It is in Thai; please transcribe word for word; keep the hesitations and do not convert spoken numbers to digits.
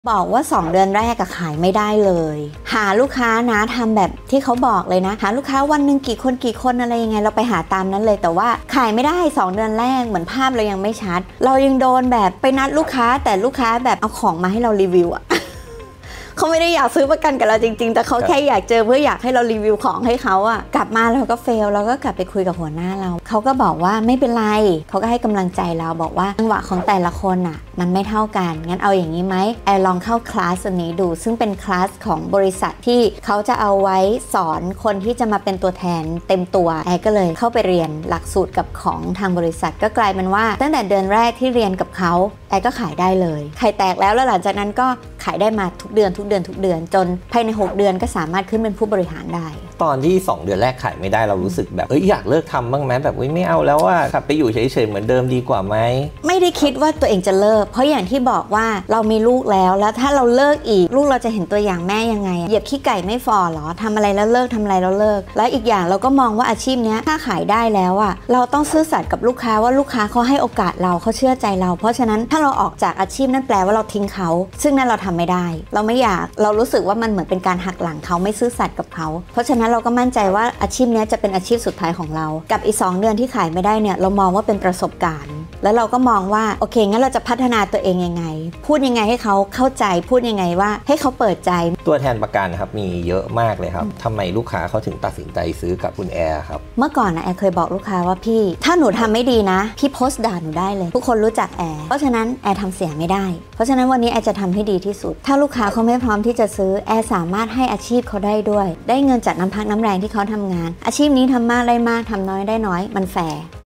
บอกว่าสองเดือนแรกขายไม่ได้เลยหาลูกค้านะทำแบบที่เขาบอกเลยนะหาลูกค้าวันหนึ่งกี่คนกี่คนอะไรยังไงเราไปหาตามนั้นเลยแต่ว่าขายไม่ได้สองเดือนแรกเหมือนภาพเรายังไม่ชัดเรายังโดนแบบไปนัดลูกค้าแต่ลูกค้าแบบเอาของมาให้เรารีวิวอะเขาไม่ได้อยากซื้อประกันกับเราจริงๆแต่เขาแค่อยากเจอเพื่ออยากให้เรารีวิวของให้เขาอะกลับมาเราก็เฟลเราก็กลับไปคุยกับหัวหน้าเราเขาก็บอกว่าไม่เป็นไรเขาก็ให้กำลังใจเราบอกว่าจังหวะของแต่ละคนอะมันไม่เท่ากันงั้นเอาอย่างนี้ไหมแอร์ลองเข้าคลาสอันนี้ดูซึ่งเป็นคลาสของบริษัทที่เขาจะเอาไว้สอนคนที่จะมาเป็นตัวแทนเต็มตัวแอร์ก็เลยเข้าไปเรียนหลักสูตรกับของทางบริษัทก็กลายเป็นว่าตั้งแต่เดือนแรกที่เรียนกับเขาแอร์ก็ขายได้เลยไข่แตกแล้วแล้วหลังจากนั้นก็ขายได้มาทุกเดือนทุกเดือนทุกเดือนจนภายในหกเดือนก็สามารถขึ้นเป็นผู้บริหารได้ตอนที่สองเดือนแรกขายไม่ได้เรารู้สึกแบบเอ้ยอยากเลิกทำบ้างไหมแบบไม่เอาแล้วว่ากลับไปอยู่เฉยๆเหมือนเดิมดีกว่าไหมไม่ได้คิดว่าตัวเองจะเลิกเพราะอย่างที่บอกว่าเรามีลูกแล้วแล้วถ้าเราเลิกอีกลูกเราจะเห็นตัวอย่างแม่ยังไงเหยียบขี้ไก่ไม่ฟอหรอทำอะไรแล้วเลิกทำอะไรแล้วเลิกแล้วอีกอย่างเราก็มองว่าอาชีพนี้ถ้าขายได้แล้วอะเราต้องซื่อสัตย์กับลูกค้าว่าลูกค้าเขาให้โอกาสเราเขาเชื่อใจเราเพราะฉะนั้นถ้าเราออกจากอาชีพนั่นแปลว่าเราทิ้งเขาซึ่งนั่นเราทำไม่ได้เราไม่อยากเรารู้สึกว่ามันเหมือนเป็นการหักหลังเขาไม่ซื่อสัตย์กับเขาเพราะฉะนั้นเราก็มั่นใจว่าอาชีพนี้จะเป็นอาชีพสุดท้ายของเรากับอีกสองเดือนที่ขายไม่ได้เนี่ยเรามองว่าเป็นประสบการณ์แล้วเราก็มองว่าโอเคงั้นเราจะพัฒนาตัวเองยังไงพูดยังไงให้เขาเข้าใจพูดยังไงว่าให้เขาเปิดใจตัวแทนประกันครับมีเยอะมากเลยครับทำไมลูกค้าเขาถึงตัดสินใจซื้อกับคุณแอร์ครับเมื่อก่อนนะแอร์เคยบอกลูกค้าว่าพี่ถ้าหนูทำไม่ดีนะพี่โพสต์ด่าหนูได้เลยทุกคนรู้จักแอร์เพราะฉะนั้นแอร์ทำเสียไม่ได้เพราะฉะนั้นวันนี้แอร์จะทำให้ดีที่สุดถ้าลูกค้าเขาไม่พร้อมที่จะซื้อแอร์สามารถให้อาชีพเขาได้ด้วยได้เงินจากน้ำพักน้ำแรงที่เขาทำงานอาชีพนี้ทำมากได้มากทำน้อยได้น้อยมันแฟร์